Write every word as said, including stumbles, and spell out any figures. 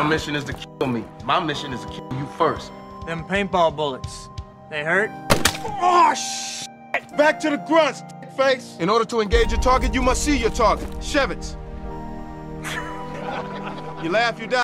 mission is to kill me. My mission is to kill you first. Them paintball bullets, they hurt? Oh, shit! Back to the grunts, face. In order to engage your target, you must see your target. Shevitz. You laugh, you die.